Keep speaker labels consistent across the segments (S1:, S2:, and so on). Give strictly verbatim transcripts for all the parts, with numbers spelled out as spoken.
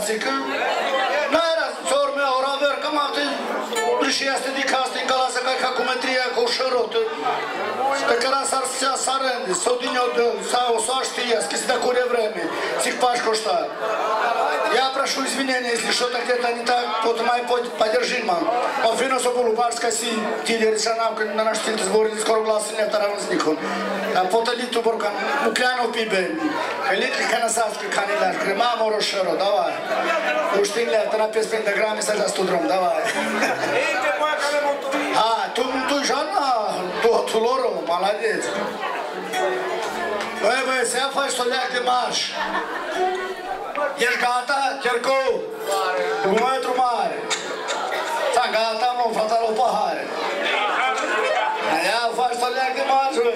S1: zic că nu era țor meu, ora ver, cam atât. Și este de casting, ca lasă ca cumetria cu o șărotă. Pe care s-ar sarândi, sau din eu de, sau o să știe, scris de cu vreme. Zic pași coștar. Я прошу извинения, если что-то где-то не так, вот мой поддержи, мам. Он финно соболу барска си тилер санавка на наш тиль сбори скоро гласы не таравнзникон. Там фотолиту боркан, мукляно пибе. Литли канасаски канилар, крема морошеро, давай. Уж ты ля, ты на пес пентаграмме сажа студром, давай. А, tu tu Jana, tu tu loro, молодец. Băi, băi, să ia faci soleac de marș. Ești gata, Chercou? Cu metru mare. Ți-am gata, mă, frata la o pahare. Ia faci soleac de marș, băi.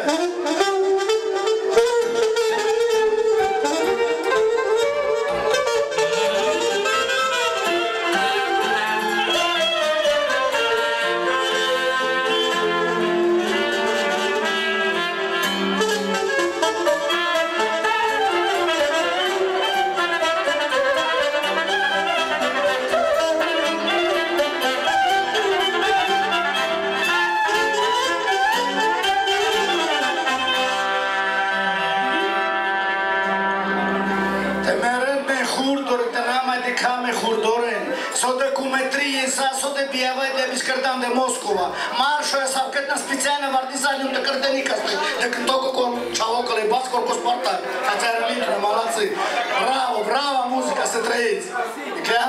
S1: De Moscova. Marșul ăsta sau cât na specială vardizalium de cărtănică spre de când tocă cu ceaocăle bascor cu sparta. Aceea litru, malații. Bravo, bravo muzica, să trăiți. E clar?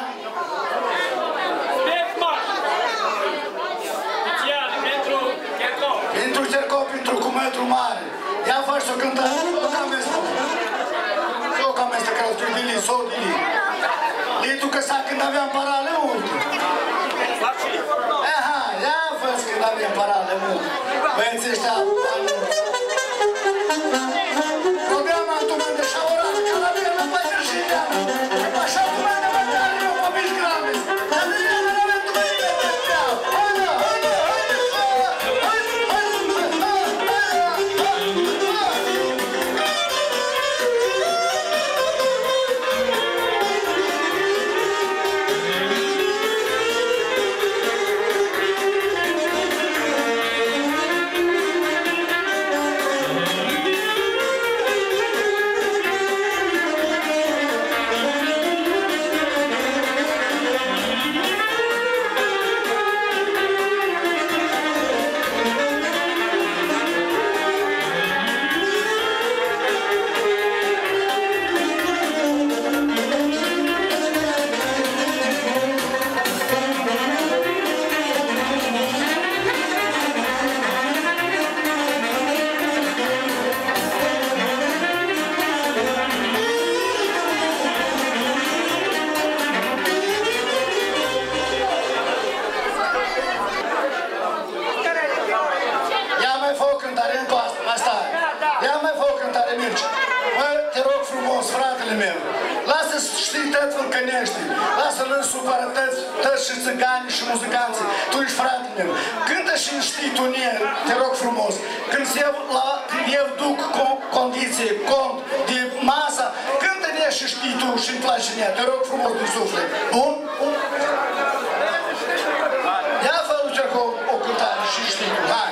S1: Pentru Chercou, pentru cu metru mare. Ia faci o cântare. O cam este. O cam este că îl dili, s-o dili. Litu că s-a când aveam parale mult. Când avem parale mult. Băieții ăștia anunți. Programa tu mă de șaurată, că la mine mă face și ideală. Așa tu mă de mătare, eu mă mici grame. Dar de mine mă de tu mă de mătare. Haide, haide, haide, și țigani și muzicanții. Tu ești fratele meu. Cântă și știi tu nie, te rog frumos. Când eu, la, când eu duc co condiție, cont de masă, cântă-ne și știi tu și-mi place nie. Te rog frumos din suflet. Bun? Ia fă lui Chercou o cântare și știi tu. Hai!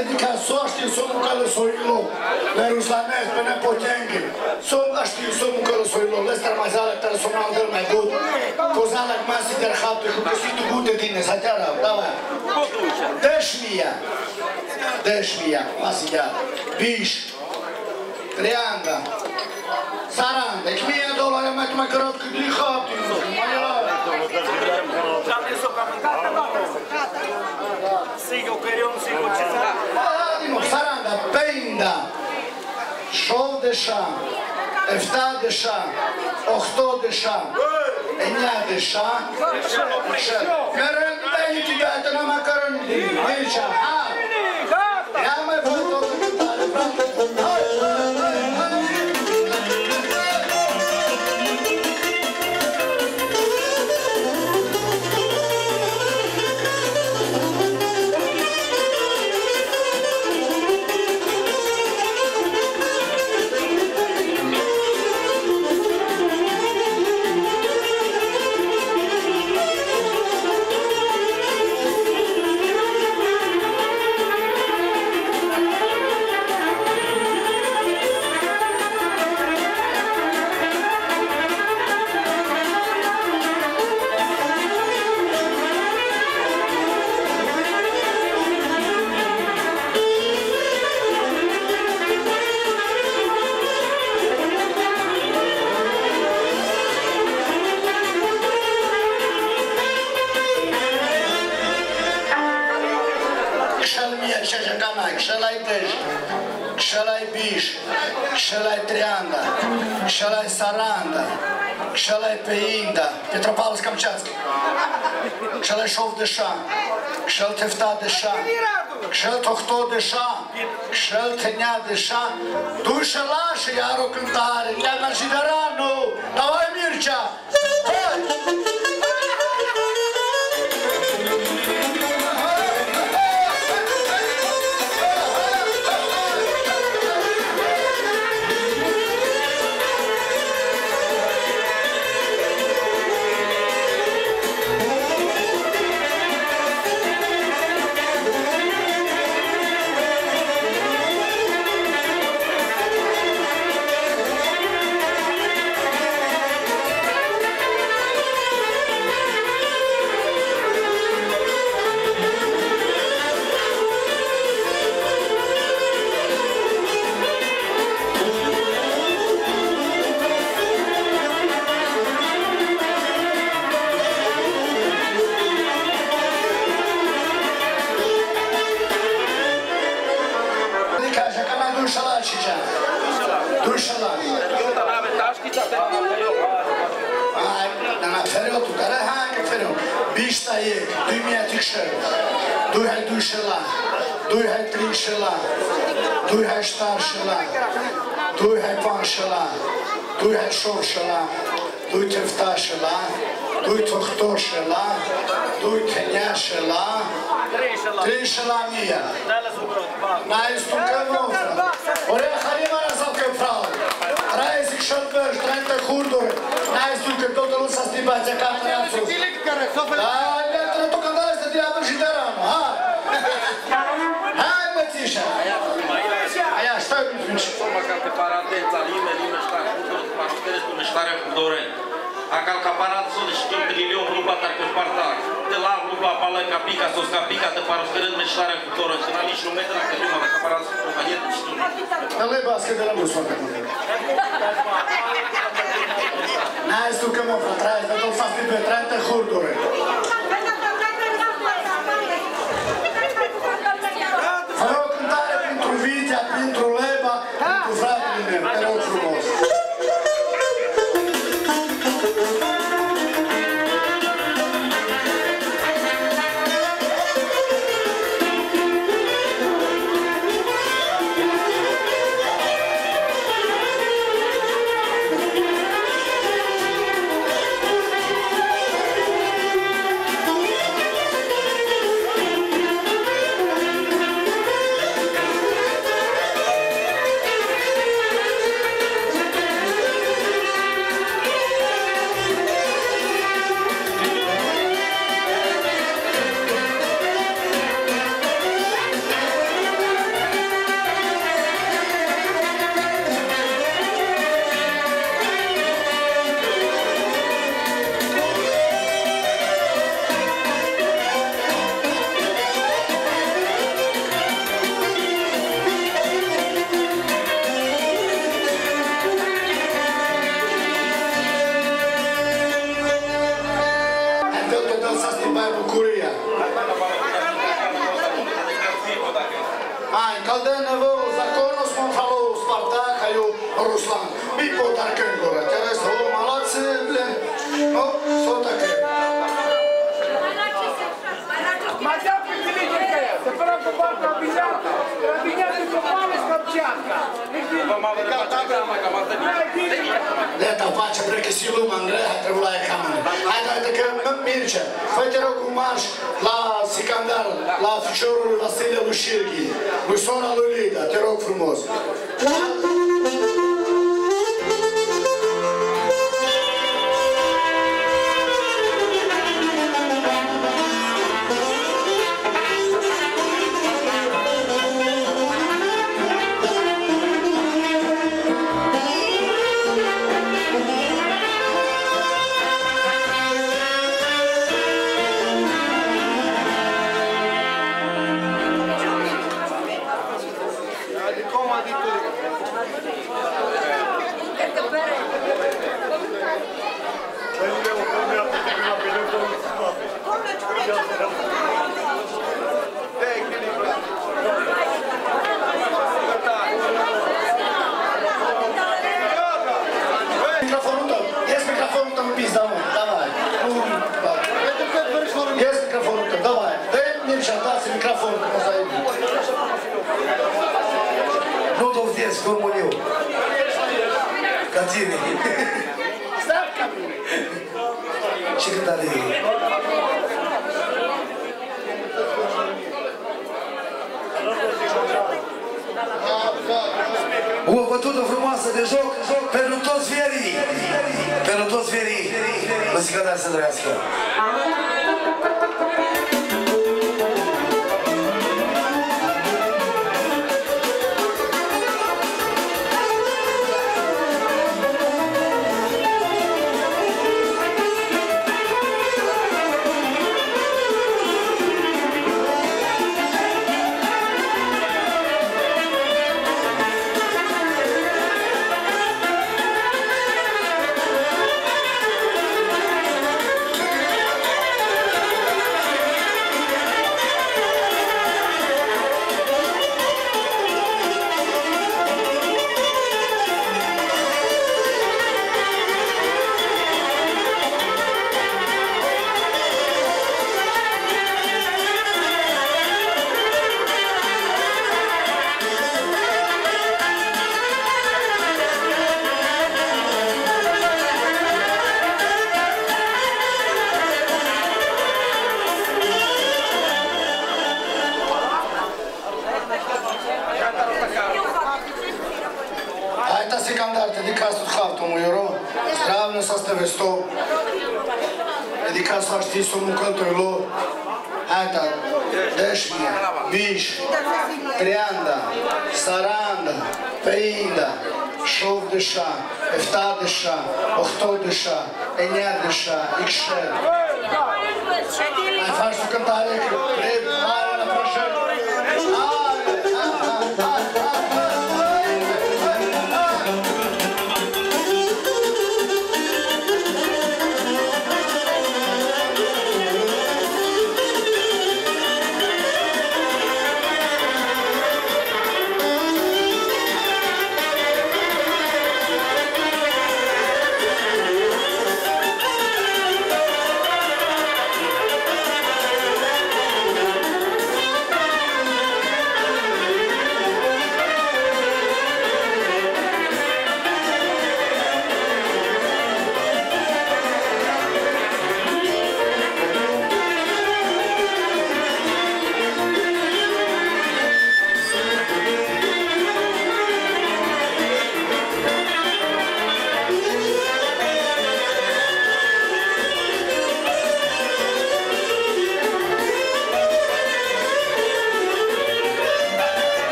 S1: dedicat s-o știu s-o mâncălă s-o-i-lo. Le ruslanez, pe nepotenghi. S-o știu s-o mâncălă s-o-i-lo. Le strămazală, care s-o naldăl mai bud. Cozală, masi der hapte, cu găsitul gute tine, sateara, davai. Deșmia. Deșmia, masi chiar. Biș. Trianda. Saranda. Și mie dolari, mai tu mai cărat cât de hapte.
S2: Sigo queriam, sigo cezar.
S1: Saranda, peinda. Шов деша, εφτά деша, οχτώ деша, εννιά деша. Καρόν παίρνει την κάτω να μακαρώνει την μίλησα. Για με φωτό Kșelai Biș, Kșelai Trianda, Kșelai Saranda, Kșelai Peinda, Petropavlovsk-Kamchatski, Kșelai Šov deša, Kšel Tefta deša, Kšel Tohto deša, Kšel Tenja deša, Duša laše Jaro cântare, Iana Jideranu, Davai Mircea! Hai! Дуй хай штар шела, дуй хай пан шела, дуй хай шов шела, дуй тефта шела, дуй тохто шела, дуй теня шела, три шела мия. Наистунка новфра. Оре харима разавка прав. Раисик шалбеш, трента хурдур. Наистунка тоталу састибатя катнацу. Да, летра то кандалес да диабел жидарам, а? Hai mă țișa! Aia, stai un pic.
S2: Forma ca pe paradența, lime, lime, ștar, curdur, pașteres, cu meștarea cu dorent. Acal ca parat sunt și tot trilion grupa tar cu spartac. De la grupa palanca pica, sos ca pica, de parosferând meștarea cu dorent. Și n-a nici lume de la că prima, dacă parat sunt cu caliet, și tu.
S1: Dar le bască de la mus, facă. N-ai stu că mă frătrai, dar tot s-a fi pe treantă hurdure. Vă rog cântare pentru Vitea, pentru Leba, pentru fratele meu, te rog frumos. Ай, Калденево, законно смонфало Спартака и Руслан. Би потаркен горе. Терес, о, молодцы, блин. Ну, что такое?
S3: Мадам Петрикая, це правда варто обіцяти, обіцяти попали з Камчатка.
S1: Это face perché si lumă în grea, trebuie la cameră. Hai, hai, că Mircea, fă-te rog un marș la Sicandar, la ficiorul Vasile lui Șirghi, lui sora lui Lida, te rog frumos.
S4: Гурманил. Катины. Секретарь. Uma batuta frumoasă de joc, joc pentru toți verii. Pentru toți verii. Muzica de să trăiască. Dedicați la știți omul călturilor, Ata, Deșmia, Miș, Trianda, Saranda, Peinda, Șovdeșa, Eftadeșa, Ochtodeșa, Eneadeșa, Ixer. Mai faci o cântare că trebuie mare la proșel.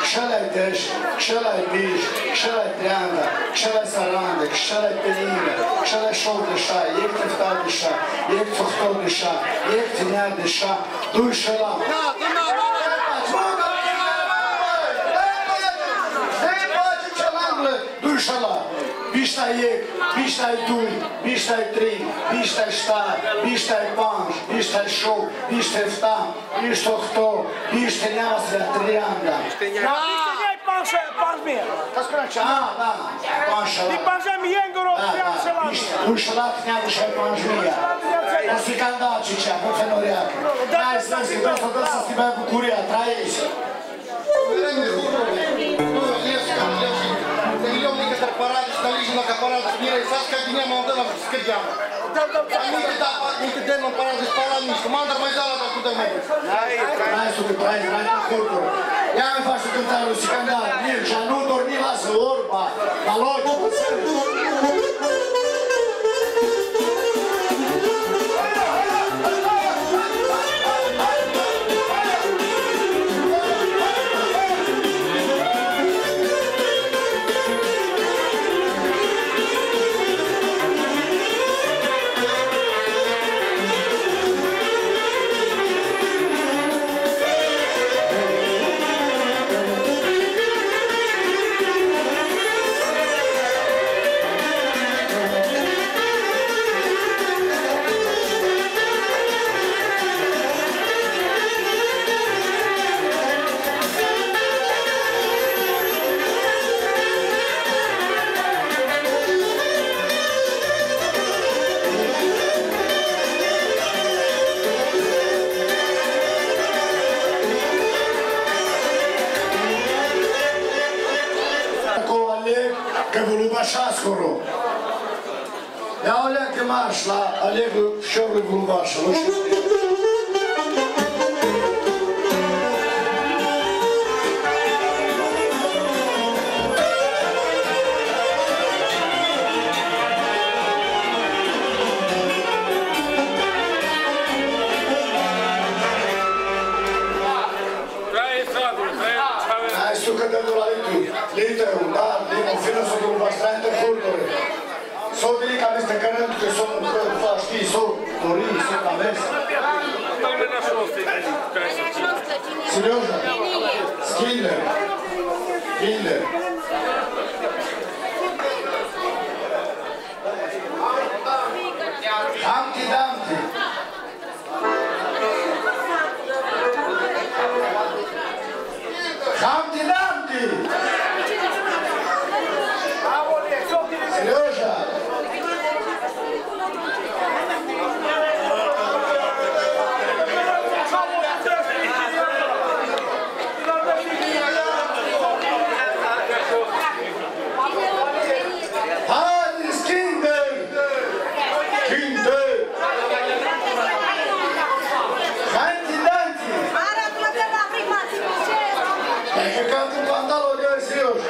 S1: këshelaj desh, këshelaj bish, këshelaj trianga, këshelaj sarande, këshelaj pelime, këshelaj shok dësha, jek të ftar dësha, jek të fëhtor dësha, jek të njerë dësha, duj shëla. Duj shëla. Bishtaj jek, bishtaj duj, bishtaj tri, bishtaj shtar, bishtaj pansh, bishtaj shok, bishtaj ftam, bishtaj këto, bishtaj njasre, trianga.
S3: Na, bishtaj njaj panshë, panshë mirë.
S1: Ka s'këna që? A, da, panshë.
S3: Ti panshë mi jengëro, jam shëllat.
S1: Duj shëllat një dëshë panshë mija. O si kanë da që që, po fenoriake. Daj, sënsi, beso të së sti bëjë bukuria, trajisi.
S5: Миллионники парады столичные на парадах мира и саска дня молодого скидям. Они да, они денно парады спалами, команда майдана так куда мы.
S1: Ai, subi, ai, ai, na cultura. Ia mi faci cântarul și cântar. Mircea, nu dormi, lasă orba. La loc. Шаскору. Я Олег и марш la Олегу Щорлу Гулбашу. Ai sucă de duralitu. Literu, da, din fină să duru bastante culturi. So bine că aveți tăcărând că sunt, că știi, so dori, so aveți. Serioza? Schindler. Schindler. Humpty Dumpty. Humpty Dumpty. Serioza? Hadi Kinder. Kinder. Humpty Dumpty. Perché canto un pandalo che è serioso.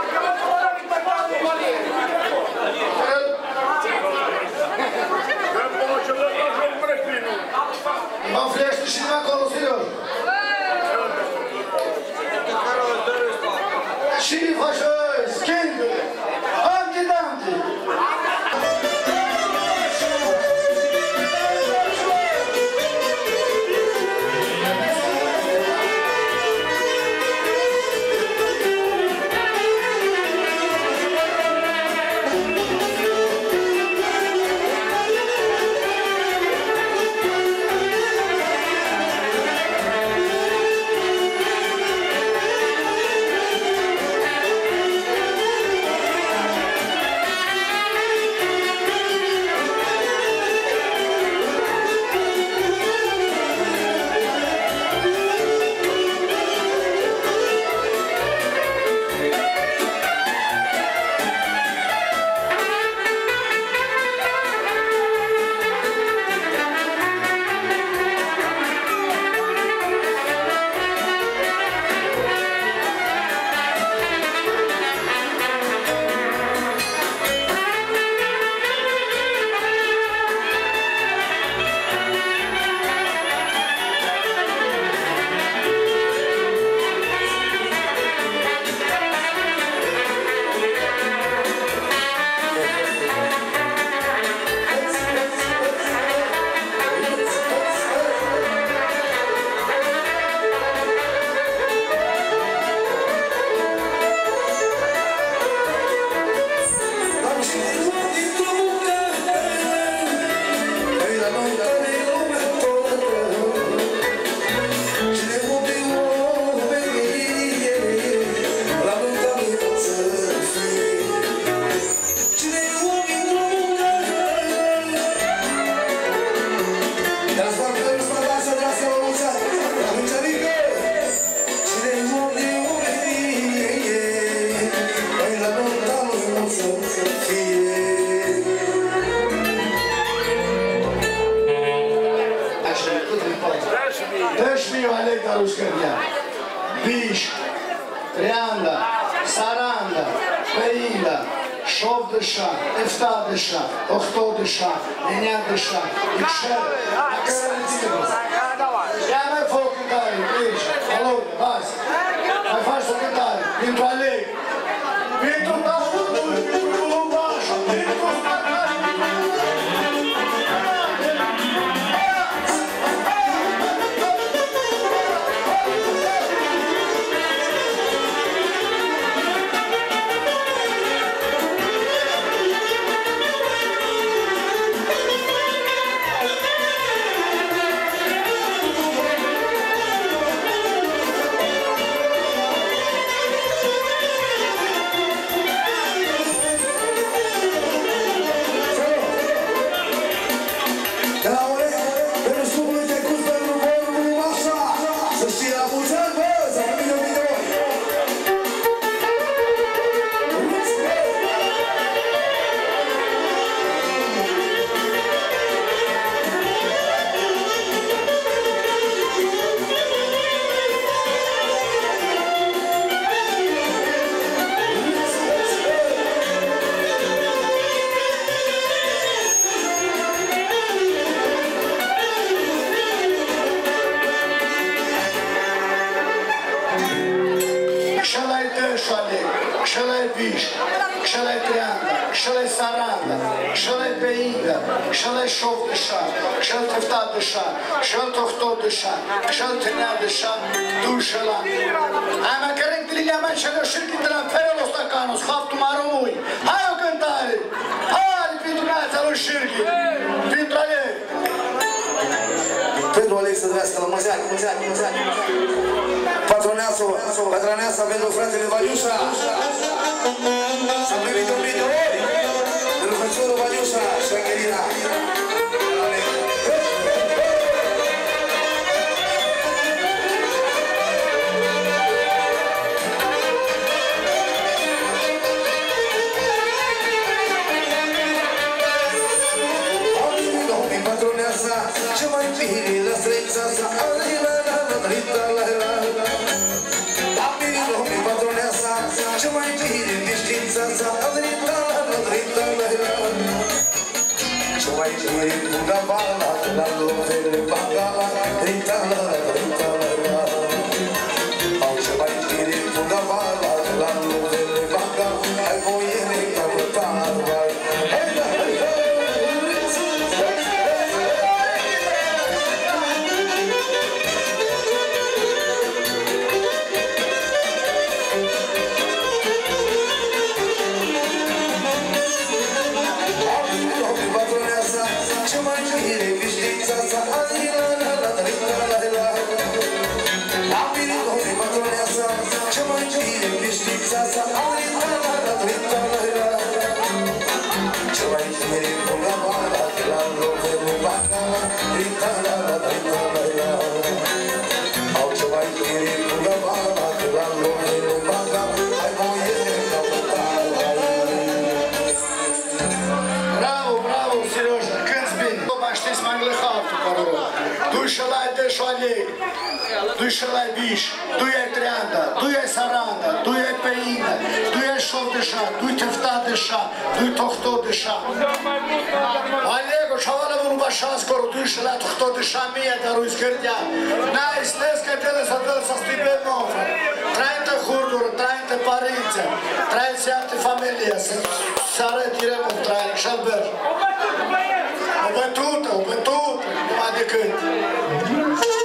S1: Mam fleszty się na kolo, serioso. Ci faccio Kinder. Humpty Dumpty. Saranda, Peila, Șovdășa, Eftadășa, Ohtodășa, Neneadășa, Ixel, ia mai fă o cântare, aici, alo, hai, mai faci o cântare, pentru aleg, pentru David, pentru Lumbașa, pentru Spartaș, Kshëllaj Bish, Kshëllaj Trianda, Kshëllaj Saranda, Kshëllaj Peida, Kshëllaj Shovdësha, Kshëll Teftadësha, Kshëll Tohtodësha, Kshëll Tënadësha, Dushëlla. Ama kërën të linja me që në shirkin të në përë lostakanus, haftu marumuj. Hajo këntari, hajë pintu me të në shirkin, pintu ale.
S4: Pentru Alex să trăiască la mulți ani, mulți ani, mulți ani. Patroneasa, patroneasa pentru fratele Valiușa. S-a primit un mii de ori. Pentru făciorul Valiușa și Angelina. Patroneasa, ce mai bine la străința sa. Patroneasa, ce mai bine de știința sa. Ce mai bine cu gavala, la lovele bagala, ritala, ritala. Au ce mai bine cu gavala, la lovele bagala, ai voiere ca vătara. Dușălai Biș, tu e Trianda, tu e Saranda, tu e Peina, tu e Șovdășa, tu e Teftadășa, tu e Tohtodășa. Alego, șavala vă ruba șans coro, dușălai Tohtodășa mie, dar ui scârdea. N-ai snes că tele să tele să stipe nouă. Trainte hurdură, trainte părințe, trainte alte familie, să arăt direct un traic și-al berj. O bătută, o bătută, numai decât.